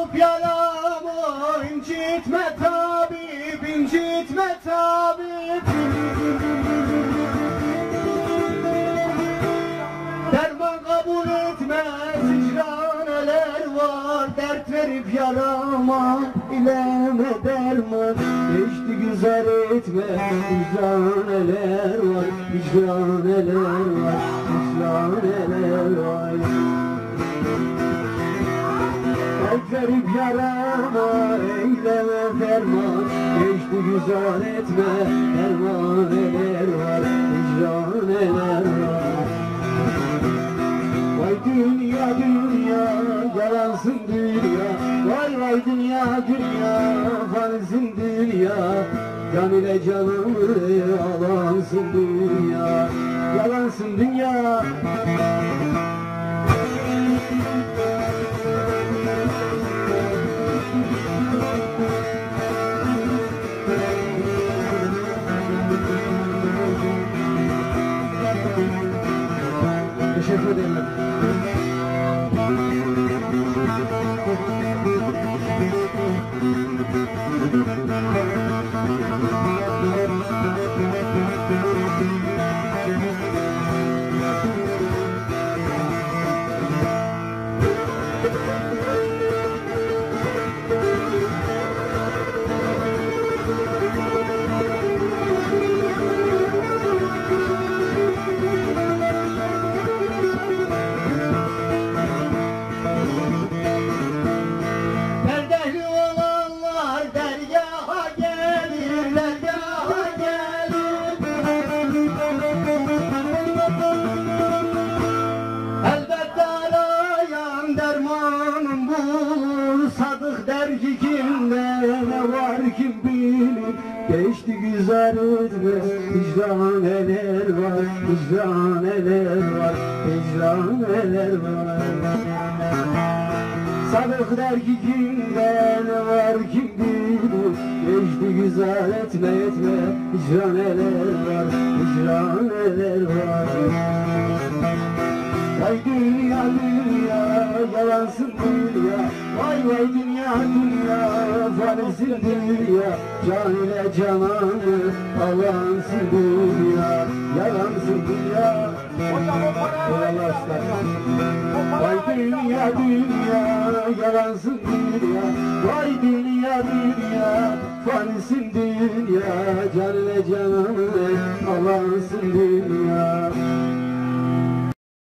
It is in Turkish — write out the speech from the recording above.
Olup yaramı incitme tabip, incitme tabip. Derman kabul etmez hicraneler var, dert verip yarama ileme derman. Geçti güzel etme hicraneler var, hicraneler var, hicraneler var. Dert verip yarama eyleme derman. Geçti güzel etme dermaneler var, hicraneler var. Vay dünya dünya yalansın dünya, vay vay dünya dünya fanisin dünya. Can ile canımı alansın dünya, yalansın dünya. Teşekkür ederim. Ne var kim bilir, geçti güzel etmez. Hicraneler var, hicraneler var, hicraneler var. Sadık der ki kimde ne var kim bilir, geçti güzel etme etme. Hicraneler var, hicraneler var. Vay dünya dünya yalansın dünya, vay vay dünya dünya fanisin dünya. Can ile cananı alansın dünya, yalansın dünya. Vay dünya dünya yalansın dünya, vay dünya dünya fanisin dünya. Can ile cananı alansın dünya.